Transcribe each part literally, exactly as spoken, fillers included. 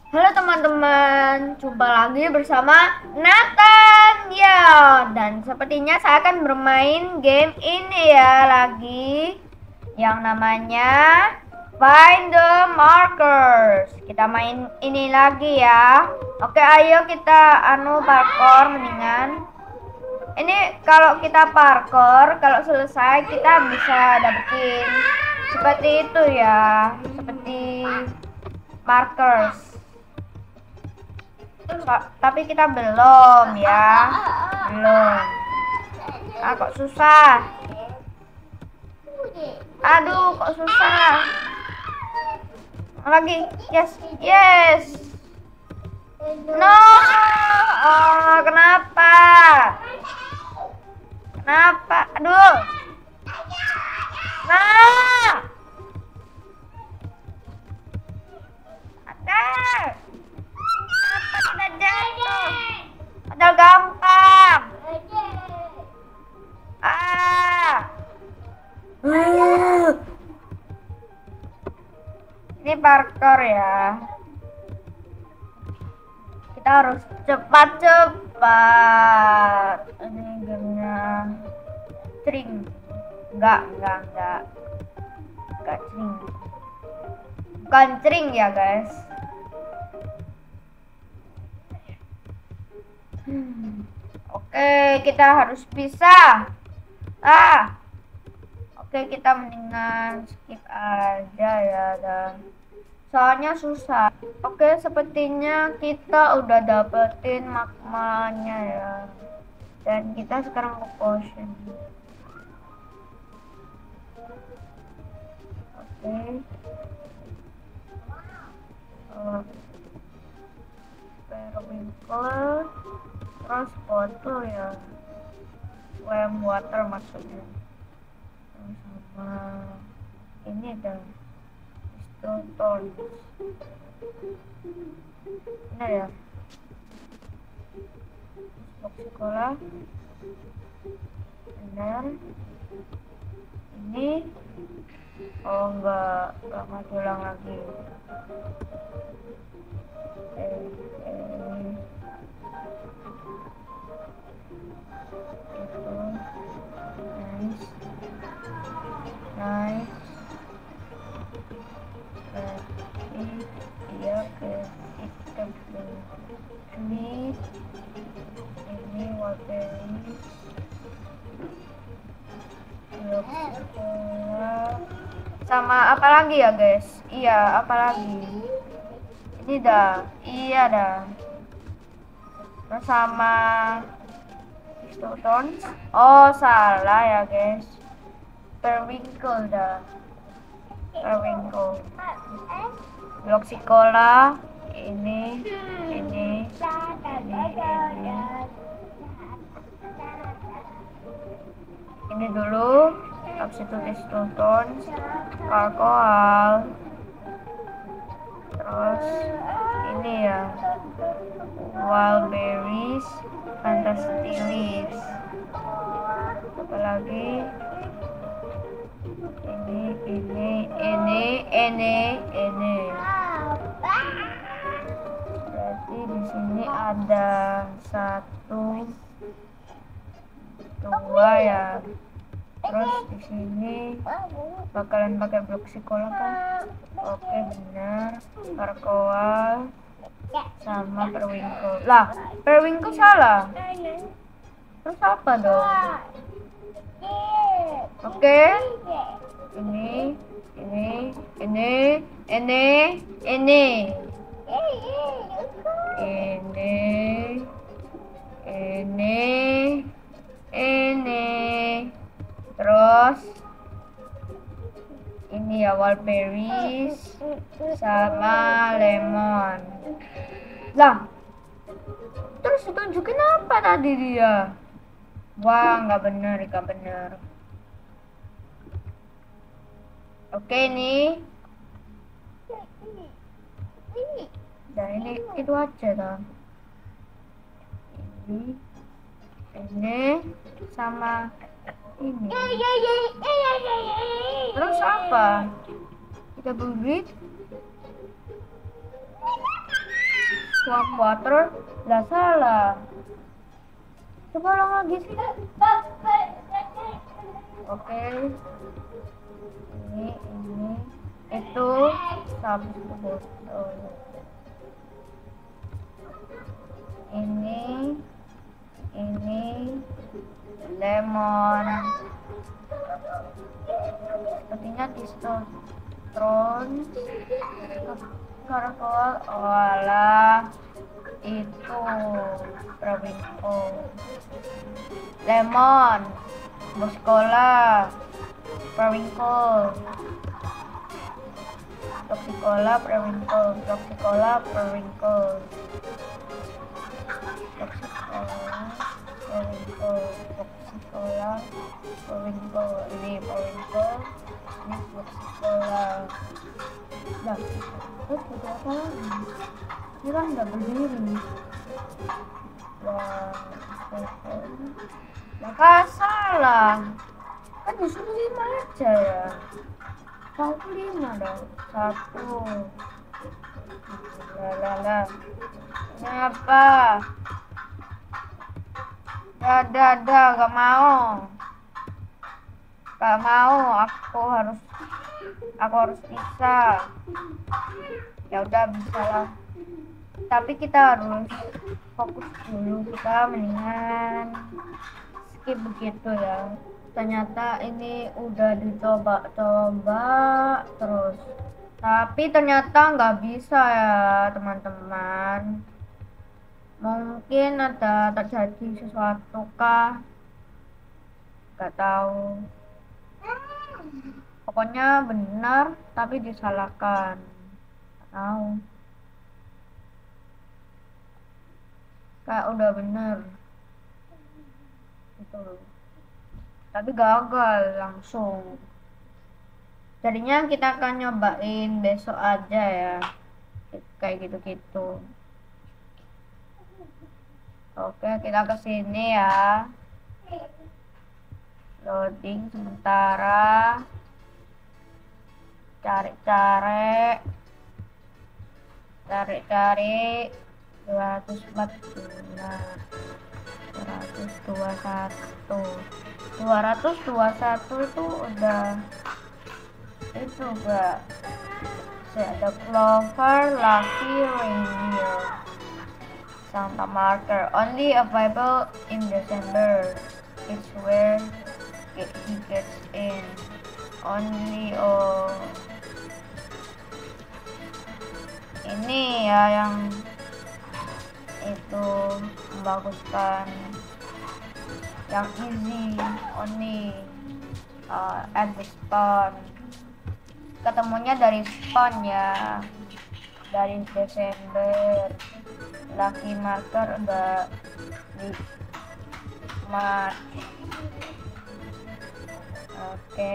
Halo teman-teman, jumpa lagi bersama Nathan ya. Dan sepertinya saya akan bermain game ini ya lagi, yang namanya Find the Markers. Kita main ini lagi ya. Oke, ayo kita anu parkour mendingan. Ini kalau kita parkour, kalau selesai kita bisa dapetin seperti itu ya, seperti markers. So- tapi kita belum ya, belum. Ah, kok susah. Aduh, kok susah. Lagi, yes, yes. No, oh, kenapa? Kenapa? Aduh. Nah, ada. Kenapa tidak jatuh? Padahal gampang. Ah. Uh. Ini parkour ya. Kita harus cepat-cepat. Ini gamenya cering. Enggak, enggak, enggak. Enggak cering. Bukan cering ya, guys. Hmm. Oke, kita harus bisa. Ah. Oke, kita mendingan skip aja ya, dan soalnya susah. Oke, sepertinya kita udah dapetin magmanya ya, dan kita sekarang ke potion. Oke, uh, periwinkle, terus foto ya, swim water maksudnya, sama ini dan stone. Nah ya, blok sekolah benar. Ini oh enggak, enggak maju ulang lagi. eh, eh. Gitu. Nice, nice. Berarti dia ke sistem ini ini watering blok sekolah sama apa lagi ya guys? Iya, apa lagi? Ini dah, iya dah. Terus sama stone. Oh salah ya guys, periwinkle dah, periwinkle. Blok sekolah ini ini ini ini ini dulu, habis itu distonton alkohol, terus ini ya wild berries, fantastic leaves, apa lagi ini ini ini ini ini berarti di sini ada satu dua ya. Terus di sini bakalan pakai blok sekolah kan? Oke benar. Parkour sama periwinkle. Lah, periwinkle salah. Terus apa dong? Oke. Ini, ini, ini, ini, ini. Ini, ini, ini. Terus ini ya wild berries sama lemon. Lah, terus tunjukin apa tadi dia? Wah, nggak bener, nggak bener. Oke nih. Dan ini itu aja dah. Ini, ini sama ini. Terus apa? Kita beli. swamp water. Lah salah. Coba ulang lagi sih. Oke. Ini ini itu satu botol. Ini ini lemon. Sepertinya distotron. Karkol. Walah, itu Prawinko. Lemon. Boskola. Prawinko. Toxicola, Prawinko. Toxicola, Prawinko. Toxicola, Prawinko. Toxicola, Prawinko. Ini Prawinko. Ini Toxicola. Nah, terus udah apa lagi? Ini kan udah berdiri. Wah, maka salah. Kan disuruh lima aja ya. Satu lima dong. Satu. Lalala. Ini apa? Dah, dah, gak mau. Gak mau. Aku harus, aku harus bisa. Ya udah bisa lah. Tapi kita harus fokus dulu. Kita mendingan skip begitu ya. Ternyata ini udah dicoba-coba terus, tapi ternyata nggak bisa ya teman-teman. Mungkin ada terjadi sesuatu kah, nggak tahu. Pokoknya benar tapi disalahkan, nggak tahu. Kayak udah bener gitu, tapi gagal langsung. Jadinya kita akan nyobain besok aja ya, kayak gitu-gitu. Oke, kita ke sini ya. Loading sementara. Cari-cari. Cari-cari. dua ratus empat puluh. Nah, dua ratus dua puluh satu. dua ratus dua puluh satu itu udah itu enggak. Saya ada clover, lucky, reindeer, Santa marker only available in December. It's where it, he gets in only. Oh, ini ya yang itu membaguskan, yang easy only uh, at the spawn. Ketemunya dari spawn ya, dari Desember. Lucky marker udah di March. Oke,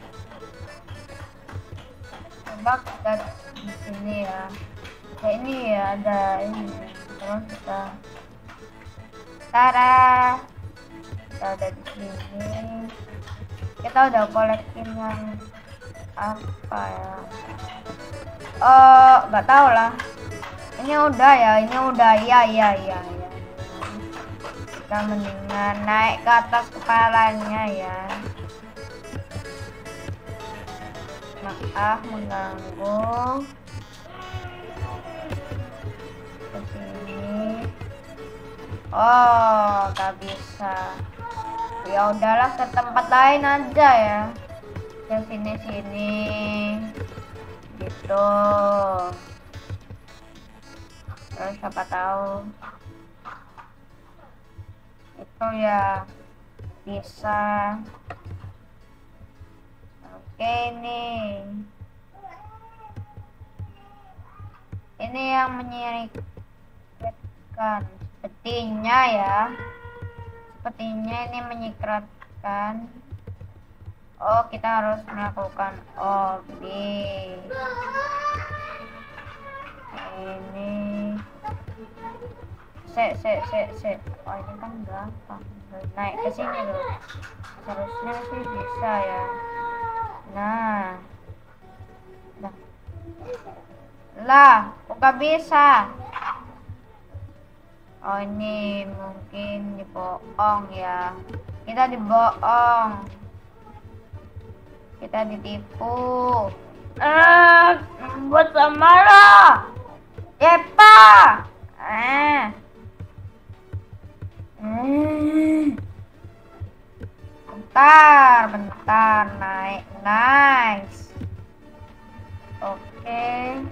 coba kita di sini ya. Kayak ini ya, ada ini. Terus kita tada, kita ada di sini. Kita udah kolekin yang apa ya? Oh, nggak tahu lah. Ini udah ya, ini udah ya ya ya ya. Kita mendingan naik ke atas kepalanya ya. Maaf mengganggu. Kesini. Oh, nggak bisa. Ya udahlah, ke tempat lain aja ya. Ke sini sini. Gitu. Terus siapa tahu itu ya bisa. Oke, nih ini yang menyikatkan sepertinya ya, sepertinya ini menyikatkan. Oh, kita harus melakukan oblik ini. Se se se se. Oh, ini kan gampang. Naik ke sini loh. Seharusnya sih bisa ya. Nah. Nah. Lah, kok gak bisa? Oh ini mungkin dibohong ya. Kita dibohong. Kita ditipu. Eh, buat Samara. Yepa. Eh. Hmm. Bentar, bentar, naik, nice. Oke.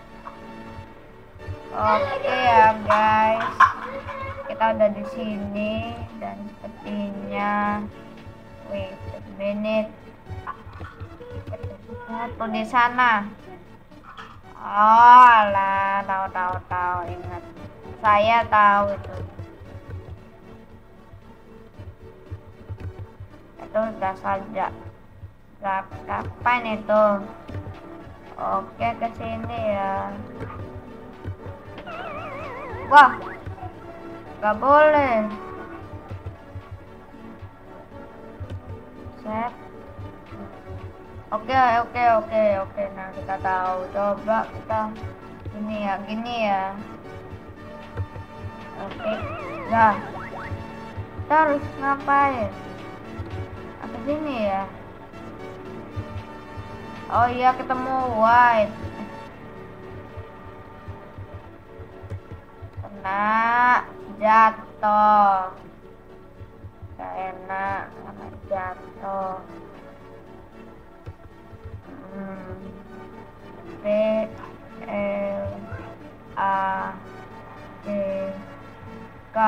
Oke ya guys. Kita udah di sini dan sepertinya wait a minute. Tuh di sana. Oh lah, tahu tahu tahu ingat. Saya tahu itu. Itu udah saja. Kapan itu? Oke ke sini ya. Wah, nggak boleh. Set. Oke oke oke oke. Nah kita tahu. Coba kita gini ya, gini ya. Oke. Nah, kita harus ngapain? Apa sini ya? Oh iya, ketemu white. Kena jatuh. Gak enak kena jatuh. Hmm. B L A D K.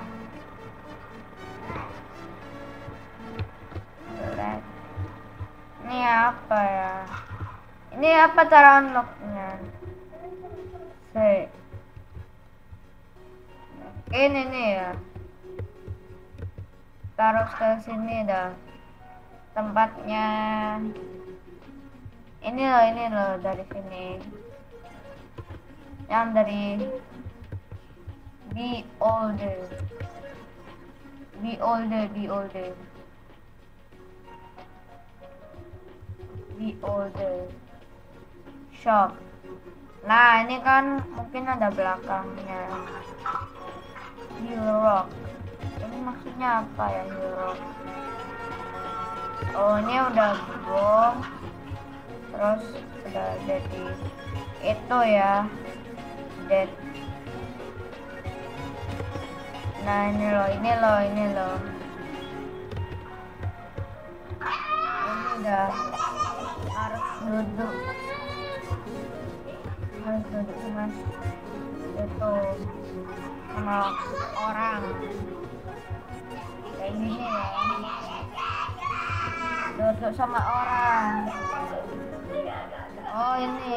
Ini apa ya? Ini apa cara unlocknya? Sih. Mungkin ini ya. Taruh ke sini dah. Tempatnya. Ini loh, ini loh dari sini. Yang dari Be older. Be older, be older. Be older. Shop. Nah, ini kan mungkin ada belakangnya. Europe. Ini maksudnya apa ya Europe? Oh, ini udah bom. Terus udah jadi itu ya. Dead. Nah, ini loh, ini loh, ini loh. Ini udah harus duduk. Harus duduk sama itu sama orang. Kayak gini ya. Duduk sama orang. Oh, ini.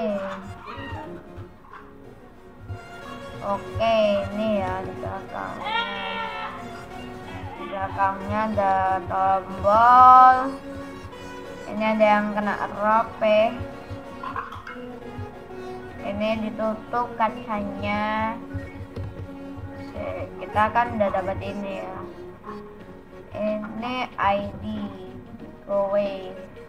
Oke, ini ya di belakangnya. Di belakangnya ada tombol. Ini ada yang kena rope. Ini ditutup kacanya. Kita kan udah dapat ini ya. Ini I D. Go away.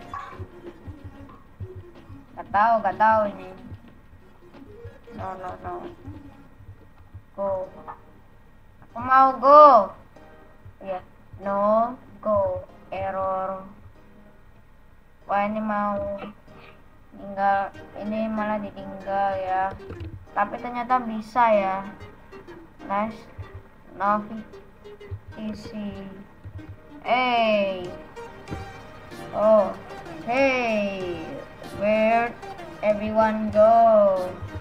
Gak tahu, gak tahu ini. No, no, no. Go. Aku mau go. Ya, yeah. No, go. Error. Wah, ini mau tinggal, ini malah ditinggal ya. Tapi ternyata bisa ya. Nice. Navigasi. Hey. Oh. Hey. Where everyone go?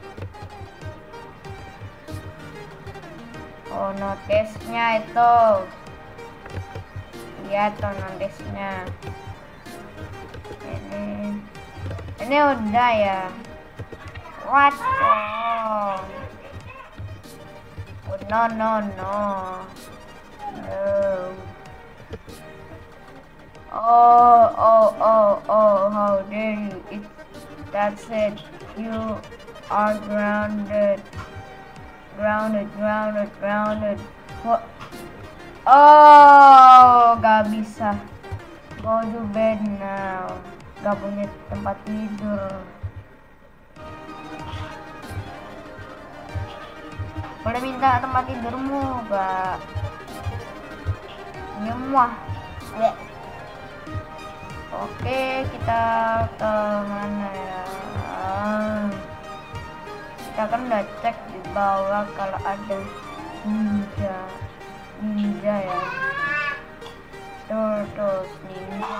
Oh, notice-nya itu. Lihat tuh notice-nya. Ini. Ini udah ya. What? Oh. Oh, no no no. No. Oh oh oh oh. How dare you? It. That's it. You are grounded. Grounded, grounded, grounded. What? Oh, gak bisa. Go to bed now. Gak punya tempat tidur. Boleh minta tempat tidurmu, Kak. Nyemwah. Oke, kita ke mana ya? Kita kan udah cek di bawah kalau ada ninja. Ninja ya. Turtles ninja.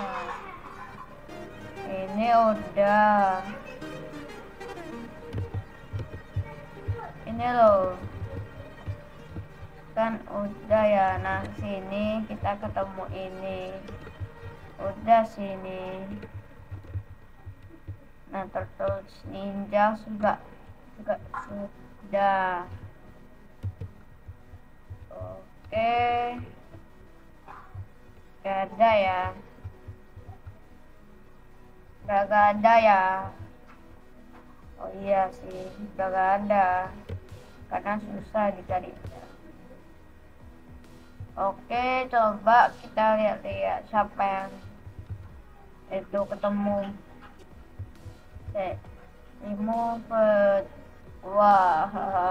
Ini udah. Ini loh. Kan udah ya. Nah, sini kita ketemu ini. Udah sini. Nah, turtles ninja juga juga sudah. Oke. Gak ada ya. Udah gak ada ya. Oh iya sih, udah gak ada. Karena susah dicari. Oke, coba kita lihat-lihat siapa yang itu ketemu. Oke, remove it. Wah,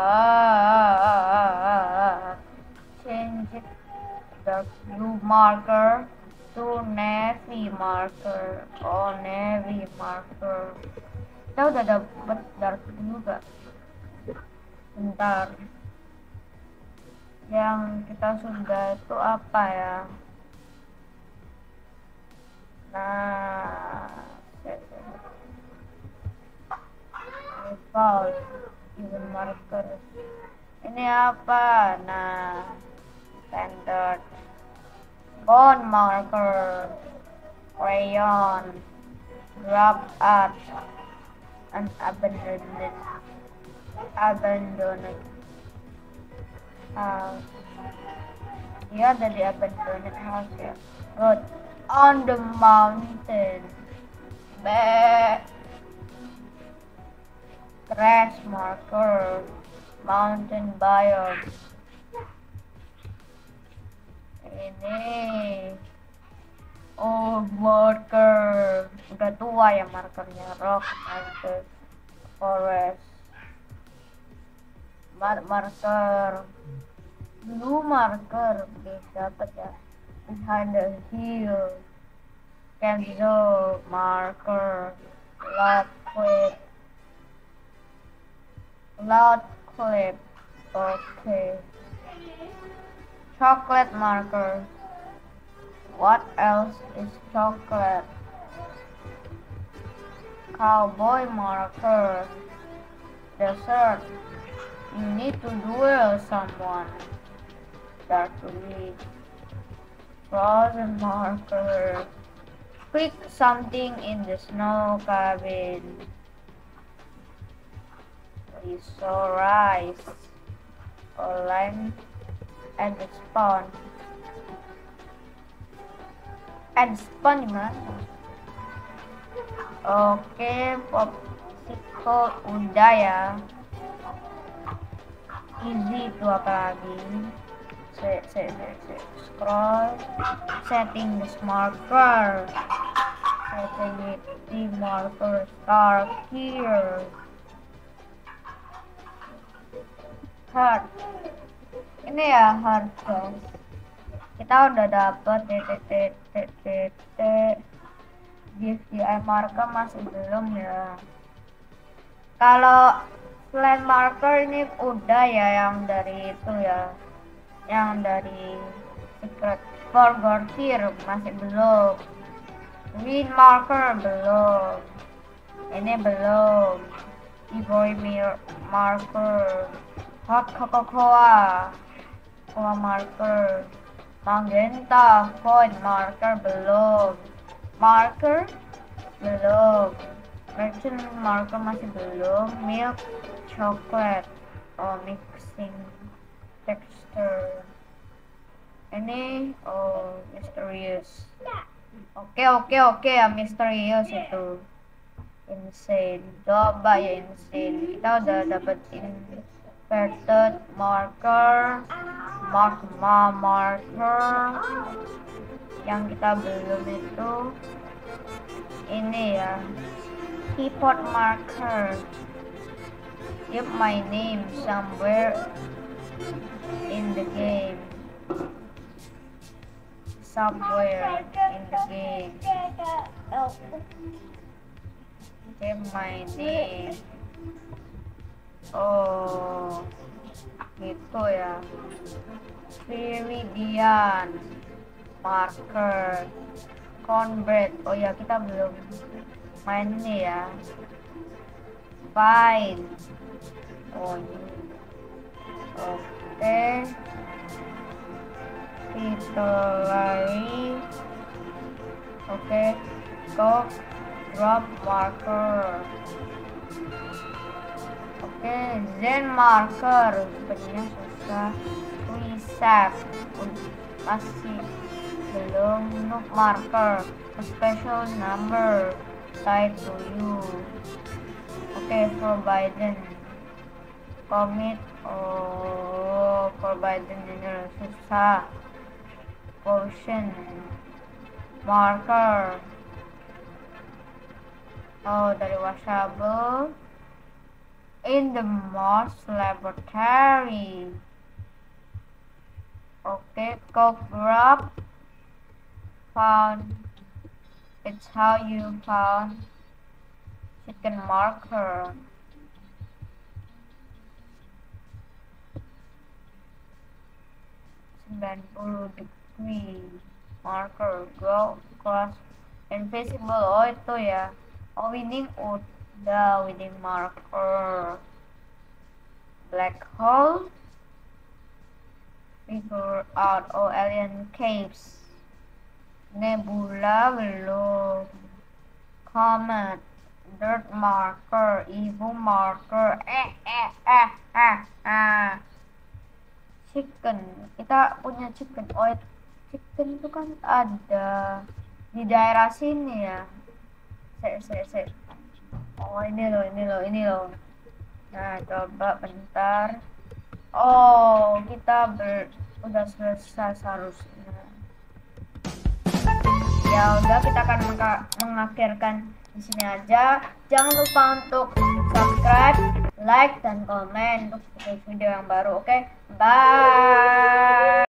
change it the blue marker to navy marker. Oh, navy marker. Kita udah dapet dark blue gak? Bentar. Yang kita sudah itu apa ya? Nah, default even marker. Ini apa? Nah, standard bone marker, crayon, grab art, and abandoned abandoned house. Dia ada di abandoned house ya. Road on the mountain. Back. Crash marker. Mountain biome. Ini old marker. Udah tua ya markernya. Rock marker. Forest. Mud marker. Blue marker. Oke, dapat ya. Behind the hill. Kenzo marker. Loud clip. Loud clip. Okay. Chocolate marker. What else is chocolate? Cowboy marker. Desert. You need to duel someone. Dark read. Frozen marker. Click something in the snow cabin. Resource. Online and spawn. And spawn dimana? Oke, popsicle udah ya. Easy itu apa lagi? Se, se, se, se. Scroll. Setting this marker. Setting it the marker start here. Heart. Ini ya heart guys. Kita udah dapet ttt G V I marker masih belum ya. Kalau selain marker ini udah ya yang dari itu ya. Yang dari secret forgotten masih belum. Green marker belum. Ini belum. Ivory marker. Hot Coca-Cola. Cola marker. Magenta void marker belum. Marker belum. Merchant marker masih belum. Milk chocolate. Oh, mixing texture. Ini oh mysterious. Oke oke oke ya mysterious itu. Insane. Coba ya insane. Kita udah dapetin inverted marker, magma marker. Yang kita belum itu ini ya, keyboard marker. Give my name somewhere in the game. Somewhere in the game. Oke, my name. Oh, gitu ya. Viridian, marker, cornbread. Oh ya, kita belum main ini ya. Fine. Oh ini. Oke. Kita lari. Oke. Go. Drop marker. Oke, Zen marker. Sepertinya susah. Reset. Masih belum. Noob marker. A special number tied to you. Oke, forbidden. Commit. Oh, forbidden ini susah. Potion. Marker. Oh, dari washable. In the Mars laboratory. Okay, coke drop. Found. It's how you found chicken marker. sembilan puluh degree marker. Go cross invisible. Oh itu ya. Oh winning udah, winning marker. Black hole. Figure out. Oh alien caves. Nebula belum. Comet. Dirt marker. Evo marker. Eh eh eh eh eh. Chicken. Kita punya chicken. Oh chicken itu kan ada di daerah sini ya. Ser ser ser. Oh ini loh, ini loh, ini loh. Nah coba bentar. Oh kita ber udah selesai seharusnya. Ya udah, kita akan mengakhirkan di sini aja. Jangan lupa untuk subscribe, like dan komen untuk video-video yang baru. Oke, bye.